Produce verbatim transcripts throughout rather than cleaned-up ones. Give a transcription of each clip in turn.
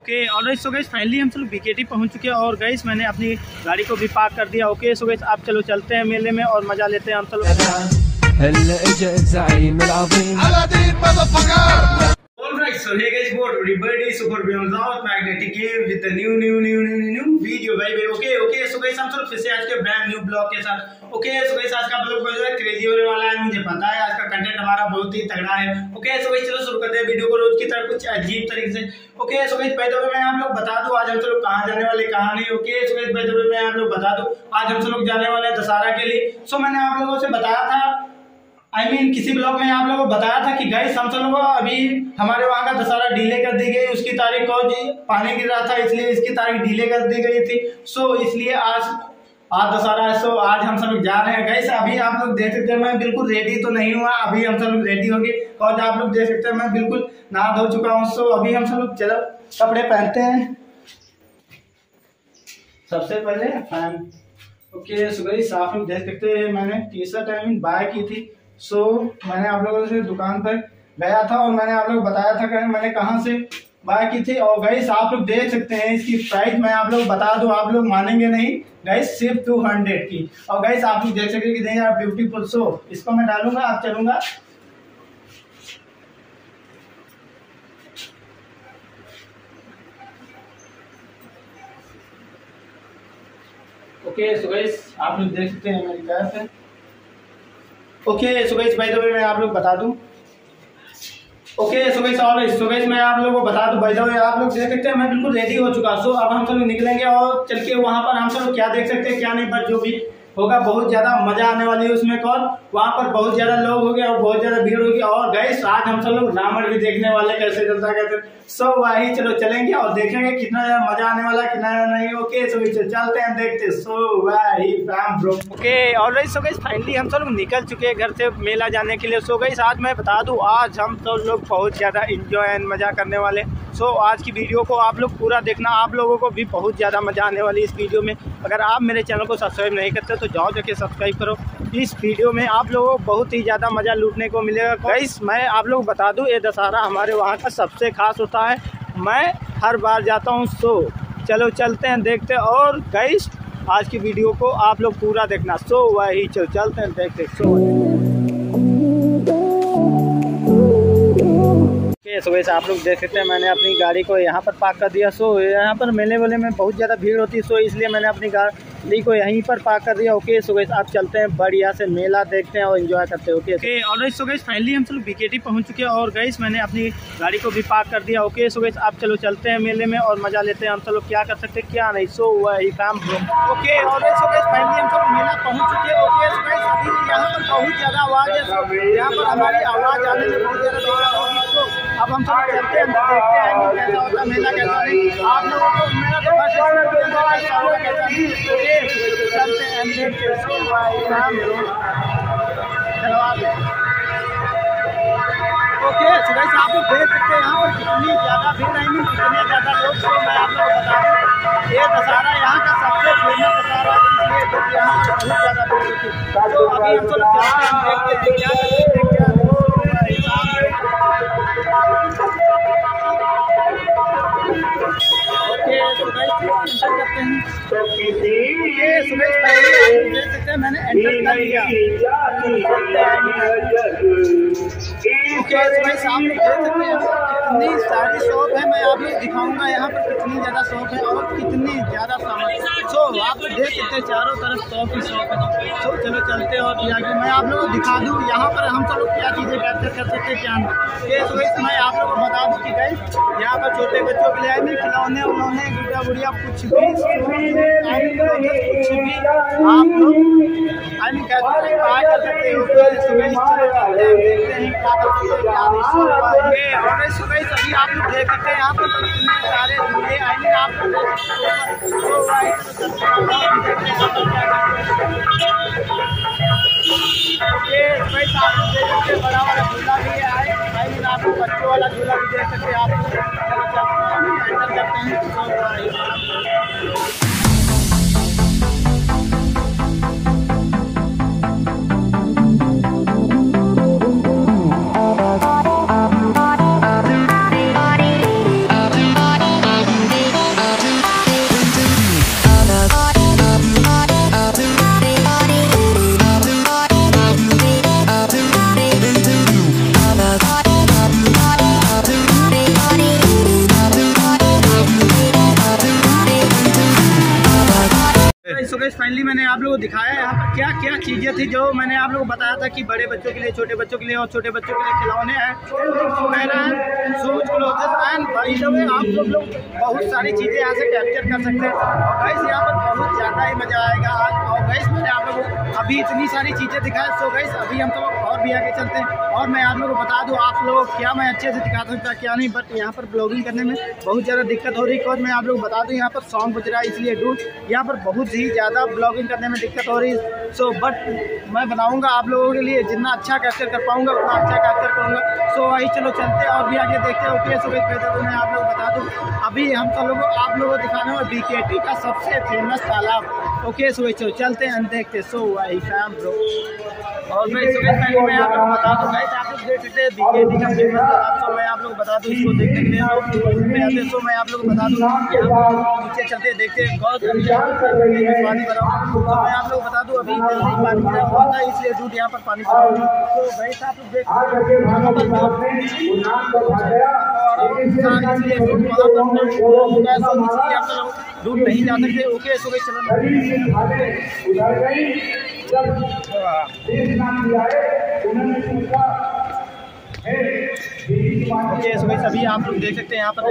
Okay alright so guys finally हम सब BKT पहुंच चुके हैं और गाइस मैंने अपनी गाड़ी को भी पार्क कर दिया। ओके सो गाइस आप चलो चलते हैं मेले में और मजा लेते हैं हम सब। Alright, so hey guys, what everybody super beyond out magnetic cave with the new new new new new video भाई भाई। ओके ओके सो गाइस हम सब फिर से आज के ब्रांड न्यू ब्लॉग के साथ। ओके सो गाइस आज का ब्लॉग जो है क्रेजी होने वाला है, मुझे पता है। आज का कंटेंट हमारा बहुत ही तगड़ा है। ओके सो गाइस चलो शुरू करते हैं वीडियो को रोज की तरह कुछ अजीब तरीके से। ओके सो गाइस पहले तो मैं आप लोग बता दूं आज हम सब लोग कहां जाने वाले कहां नहीं। ओके सो गाइस पहले तो मैं आप लोग बता दूं आज हम सब लोग जाने वाले हैं दशहरा के लिए। सो मैंने आप लोगों से बताया था आई I मीन mean, किसी ब्लॉग में आप लोगों को बताया था कि गाइस हम सब लोग अभी हमारे वहाँ का दशहरा डिले कर दी गई। उसकी तारीख को जी पानी गिर रहा था इसलिए इसकी तारीख डिले कर दी गई थी। सो इसलिए आज आज दशहरा है। सो आज हम सब लोग जा रहे हैं गाइस। अभी आप लोग देख सकते हैं मैं बिल्कुल रेडी तो नहीं हुआ, अभी हम सब लोग रेडी हो गए और आप लोग देख सकते हैं मैं बिल्कुल नहा धो चुका हूँ। सो अभी हम सब लोग चलो कपड़े पहनते हैं। सबसे पहले फैन। ओके सो गाइस आप लोग देख सकते हैं मैंने T shirt I mean buy की थी। सो so, मैंने आप लोगों से दुकान पर गया था और मैंने आप लोग बताया था कि मैंने कहां से बाय की थी। और गाइस आप लोग देख सकते हैं इसकी प्राइस मैं आप लोग बता दूं, आप लोग मानेंगे नहीं गाइस, सिर्फ टू हंड्रेड की। और गाइस आप लोग देख सकते हैं कि नहीं यार ब्यूटीफुल। सो इसको मैं डालूंगा आप चलूंगा। ओके सो गाइस आप लोग देख सकते हैं मेरी कैप है। Okay so guys by the way मैं आप लोग बता दूं। Okay so guys alright so guys मैं आप लोगों को बता दूं बाय द वे आप लोग देख सकते हैं मैं बिल्कुल रेडी हो चुका। सो अब हम सब लोग निकलेंगे और चल के वहां पर हम सब लोग क्या देख सकते हैं क्या नहीं, पर जो भी होगा बहुत ज्यादा मजा आने वाली है उसमें। कौन वहां पर बहुत ज्यादा लोग हो गए और बहुत ज्यादा भीड़ होगी। और गाइस आज हम सब लोग रावण भी देखने वाले कैसे चलता कहते। सो वही चलो चलेंगे और देखेंगे कितना ज्यादा मजा आने वाला कितना नहीं। ओके सो चलते हैं देखते। सो वही fam bro. Okay alright so guys finally हम सब लोग निकल चुके हैं घर से मेला जाने के लिए। सो गाइस आज मैं बता दूं आज हम सब लोग बहुत ज्यादा एंजॉय एंड मजा करने वाले। सो आज की वीडियो को आप लोग पूरा देखना, आप लोगों को भी बहुत ज़्यादा मज़ा आने वाली इस वीडियो में। अगर आप मेरे चैनल को सब्सक्राइब नहीं करते तो जाओ जाके सब्सक्राइब करो। इस वीडियो में आप लोगों को बहुत ही ज़्यादा मज़ा लूटने को मिलेगा। गाइस मैं आप लोग बता दूं ये दशहरा हमारे वहाँ का सबसे खास होता है, मैं हर बार जाता हूँ। सो चलो चलते हैं देखते हैं। और गाइस आज की वीडियो को आप लोग पूरा देखना। सो वही चलो चलते हैं देखते। सो सो वैसे आप लोग देख सकते हैं मैंने अपनी गाड़ी को यहाँ पर पार्क कर दिया। सो यहाँ पर मेले वेले में बहुत ज़्यादा भीड़ होती है, सो इसलिए मैंने अपनी गाड़ी को यहीं पर पार्क कर दिया। ओके सो वैसे आप चलते हैं बढ़िया से मेला देखते हैं और एंजॉय करते हैं। Okay okay alright so guys finally हम सब बीकेटी पहुँच चुके हैं और गाइस मैंने अपनी गाड़ी को भी पार्क कर दिया। ओके सो गाइस आप चलो चलते हैं मेले में और मजा लेते हैं हम सब लोग क्या कर सकते हैं क्या नहीं। सो वही काम। Okay alright so guys finally हम सब मेला पहुँच चुके हैं। ओके सो गाइस अभी यहाँ पर बहुत ज़्यादा आवाज़ है, यहाँ पर हमारी आवाज़ आने में बहुत ज़्यादा दिक्कत होगी। अब हम सब चलते हैं देखते हैं कैसा होता है मेला कैसा नहीं। आप लोगों को मेरा तो बस कैसा होगा कैसा नहीं। चलते हैं देखते हैं। ओके सो गाइस आप लोग देख सकते हैं यहाँ पर कितनी ज़्यादा भीड़ आई नहीं कितने ज़्यादा लोग। तो मैं आप लोगों को बता दूँ ये दशहरा यहाँ का सबसे फेमस दशहरा है, इसलिए यहाँ पर बहुत ज़्यादा भीड़ होती है। तो अभी हम सब चलते हैं देखते हैं क्या करते हैं क्या। करते हैं ये सुबह पहले देख सकते हैं मैंने एंटर कर दिया। ओके भाई सामने देख सकते हैं कितनी सारी शॉप है, मैं आप लोग दिखाऊंगा यहाँ पर कितनी ज़्यादा शॉप है और कितनी ज़्यादा सामान। सो आप लोग देख सकते हैं चारों तरफ शॉप ही शॉप है। सो चलो चलते हैं और आगे मैं आप लोगों को दिखा दूँ यहाँ पर हम सब लोग क्या चीज़ें कैप्चर कर सकते हैं क्या नहीं। ये सुबह मैं आप लोगों को बता दूँ कि गाइस यहाँ पर छोटे बच्चों के लिए में खिलौने उलौने गुड़िया गुड़िया कुछ भी कुछ भी आप लोग आई मीन कहते हैं बाय कर सकते हो। देखते हैं क्या कर सकते हैं क्या नहीं। और सुबह सभी आप लोग देख सकते हैं यहाँ पर कितने सारे झूले आई मीन आप लोग ओके भाई आप लोग देख सकते हैं बड़ा वाला झूला भी है आई मीन आप लोग बच्चों वाला झूला भी देख सकते हैं। आप लोग एंटर करते हैं। गाइस फाइनली मैंने आप लोगों को दिखाया यहाँ पर क्या क्या चीज़ें थी जो मैंने आप लोगों को बताया था कि बड़े बच्चों के लिए, छोटे बच्चों के लिए और छोटे बच्चों के लिए खिलौने हैं, कैमरा है, शूज, क्लोथ्स एंड भाई सब आप लोग लोग बहुत सारी चीज़ें यहाँ से कैप्चर कर सकते हैं। और गाइस यहाँ पर बहुत ज़्यादा ही मज़ा आएगा आज। और गाइस मैंने आप लोगों को अभी इतनी सारी चीज़ें दिखाई। सो गाइस अभी हम तो और भी आगे चलते हैं और मैं आप लोगों को बता दूँ आप लोग क्या मैं अच्छे से दिखा सकता क्या नहीं, बट यहाँ पर ब्लॉगिंग करने में बहुत ज़्यादा दिक्कत हो रही है। मैं आप लोग बता दूं यहाँ पर सॉन्ग बज रहा है, इसलिए डूड यहाँ पर बहुत ही ज़्यादा ब्लॉगिंग करने में दिक्कत हो रही है। सो बट मैं बनाऊंगा आप लोगों के लिए, जितना अच्छा कैप्चर कर पाऊंगा उतना अच्छा कैप्चर करूंगा। सो वही चलो चलते हैं और भी आगे देखते हैं। ओके सो बेहतर मैं आप लोग बता दूँ अभी हम तो लोग आप लोगों को दिखाने में बीकेटी का सबसे फेमस तालाब। ओके सो चलो चलते हैं देखते। सो वही फैम ब्रो और मैं इस पहले मैं आप लोग बता दूँ गाइस आप लोग देख सकते हैं बीकेटी का फेमस तालाब। सो मैं आप लोग बता दूँ इसको देखने के लिए लोग सो मैं आप लोग को बता दूँ नीचे चलते देखते हैं बहुत पानी भरा हुआ। तो मैं आप लोग बता दूँ अभी जल्दी पानी भरा हुआ था इसलिए दूध यहाँ पर पानी भरा हुआ। तो गाइस आप लोग देख दूध नहीं जा सकते। ओके सो चलो ओके सो सभी आप लोग देख सकते हैं यहाँ पर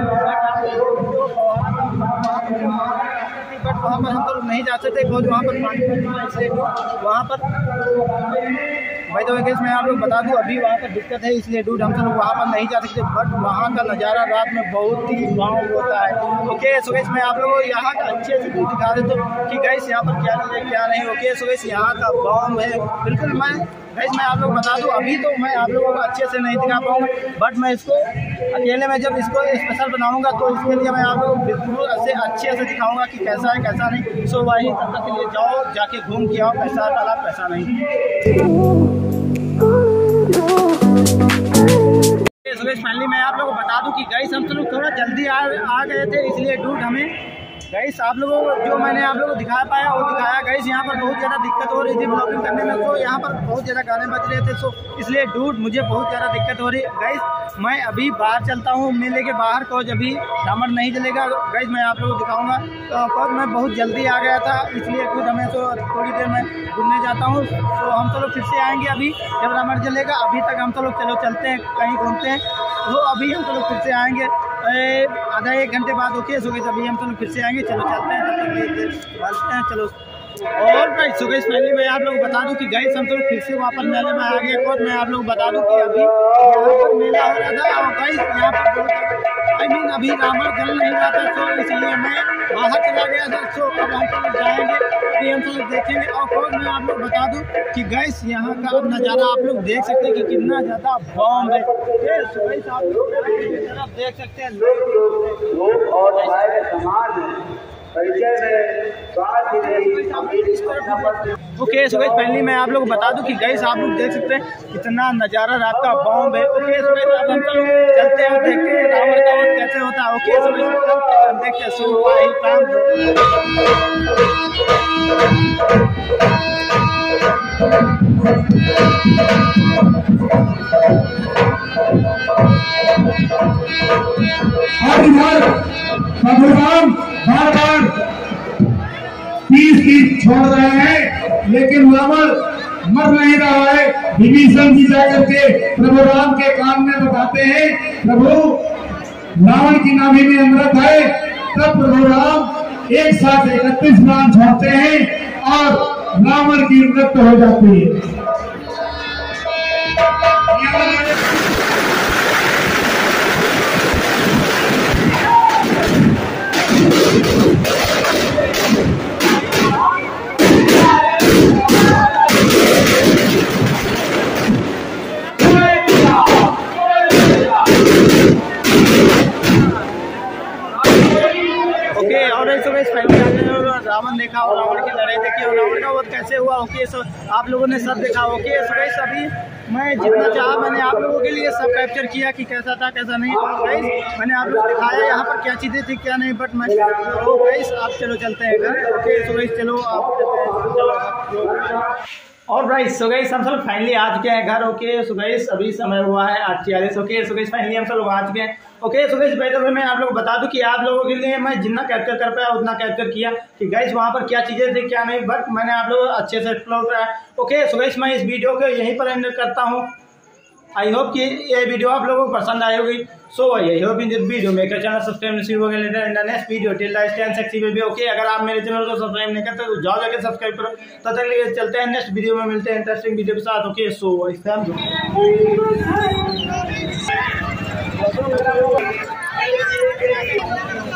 बट वहाँ पर हम तो नहीं जा सकते क्योंकि वहाँ पर पानी वहाँ पर भाई तो वैसे मैं आप लोग बता दूं अभी वहाँ पर दिक्कत है इसलिए डूड हम लोग वहाँ पर नहीं जा सकते। बट वहाँ का नज़ारा रात में बहुत ही वाव होता है। ओके सो गाइस मैं आप लोगों को यहाँ का अच्छे से दिखा देता हूँ कि गाइस यहाँ पर क्या चीज़ क्या नहीं। ओके सो गाइस यहाँ का बॉम है बिल्कुल। मैं गाइस मैं आप लोग बता दूं अभी तो मैं आप लोगों को अच्छे से नहीं दिखा पाऊँगा, बट मैं इसको अकेले में जब इसको स्पेशल बनाऊँगा तो इसके लिए मैं आप लोगों को बिल्कुल ऐसे अच्छे से दिखाऊँगा कि कैसा है कैसा नहीं। सो वही तब तक के लिए जाओ जाके घूम के आओ कैसा तालाब कैसा नहीं। फाइनली मैं आप लोगों को बता दूं कि गाइस हम तो लोग थोड़ा जल्दी आ, आ गए थे इसलिए डूड हमें गाइस आप लोगों को जो मैंने आप लोगों को दिखा पाया वो दिखाया। गाइस यहाँ पर बहुत ज़्यादा दिक्कत हो रही थी ब्लॉगिंग करने में, तो यहाँ पर बहुत ज़्यादा गाने बज रहे थे। सो इसलिए डूड मुझे बहुत ज़्यादा दिक्कत हो रही है। गाइस मैं अभी बाहर चलता हूँ मेले के बाहर को अभी टामर नहीं जलेगा। गाइस मैं आप लोगों को दिखाऊंगा तो मैं बहुत जल्दी आ गया था इसलिए कुछ हमें तो थोड़ी देर में घूमने जाता हूँ। तो हम तो लोग फिर से आएंगे अभी जब टामर जलेगा। अभी तक हम तो लोग चलो चलते हैं कहीं घूमते हैं तो अभी हम तो लोग फिर से आएंगे आधा एक घंटे बाद। ओके सो गाइस अभी हम तो लोग फिर से आएंगे चलो चलते हैं तब तक हैं चलो। और गाइस सो गाइस फाइनली मैं आप लोगों को बता दूं कि गाइस हम तो लोग फिर से वापस मेले में आ गए। और मैं आप लोगों को बता दूं कि अभी यहाँ पर मेला हो रहा था और गाइस यहाँ पर आई मीन अभी रावण जल नहीं रहा था तो इसलिए मैं बाहर चला गया था। सो अब हम तो लोग जाएंगे अभी हम तो लोग देखेंगे। और मैं आप लोग बता दूं कि गाइस यहाँ का नज़ारा आप लोग देख सकते हैं कि कितना ज़्यादा बॉम्ब है। सो गाइस आप लोग देख सकते हैं लोग और ओके सो गाइस फाइनली मैं आप लोग को बता दूं कि गाइस आप लोग देख सकते हैं कितना नज़ारा रात का बॉम्ब है। ओके सो गाइस अब हम लोग चलते हैं देखते हैं रावण का वध कैसे होता है। ओके सो गाइस हम देखते हैं सो वही काम भगवान बार बार तीस तीस छोड़ रहे हैं लेकिन रावण मर नहीं रहा है। विभीषण जी जाकर के प्रभु राम के कान में बताते हैं प्रभु रावण की नाभि में अमृत है। तब प्रभु राम एक साथ इकतीस प्राण छोड़ते हैं और रावण की मृत्यु हो जाती है। रावण देखा और रावण की लड़ाई देखी और रावण का वध कैसे हुआ। ओके सो आप लोगों ने सब देखा। ओके सो गाइस अभी मैं जितना चाहा मैंने आप लोगों के लिए सब कैप्चर किया कि कैसा था कैसा नहीं। और गाइस मैंने आप लोग दिखाया यहाँ पर क्या चीज़ें थी क्या नहीं, बट मैं तो गाइस आप चलो चलते हैं घर। ओके सो गाइस चलो आप चलो और राइट सो गाइस हम सब फाइनली आ चुके हैं घर। ओके सो गाइस अभी समय हुआ है आठ छियालीस। ओके सो गाइस फाइनली हम सब लोग आ चुके हैं। ओके सो गाइस पहले मैं आप लोगों को बता दूं कि आप लोगों के लिए मैं जितना कैप्चर कर पाया उतना कैप्चर किया कि गाइस वहां पर क्या चीजें थी क्या नहीं, बट मैंने आप लोगों को अच्छे से एक्सप्लोर कराया। ओके सो गाइस मैं इस वीडियो को यहीं पर एंड करता हूँ। आई होप कि ये वीडियो आप लोगों को पसंद आई होगी। So I hope in this video make a channel subscribe सी हो गया in the next video till like ten sexy baby. Okay अगर आप मेरे चैनल को सब्सक्राइब नहीं करते तो जाओ जाके सब्सक्राइब करो। तब तक लिए चलते हैं नेक्स्ट वीडियो में, मिलते हैं इंटरेस्टिंग वीडियो के साथ। ओके सो इस टाइम